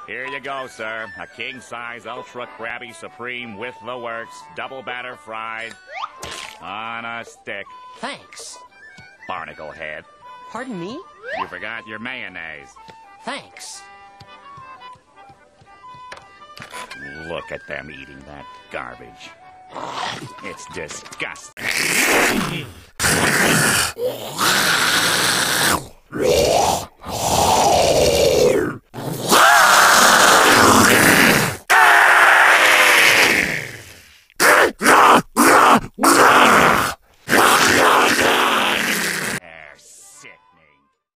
Here you go, sir. A king-size ultra crabby supreme with the works, double batter fried on a stick. Thanks. Barnacle head. Pardon me? You forgot your mayonnaise. Thanks. Look at them eating that garbage. It's disgusting.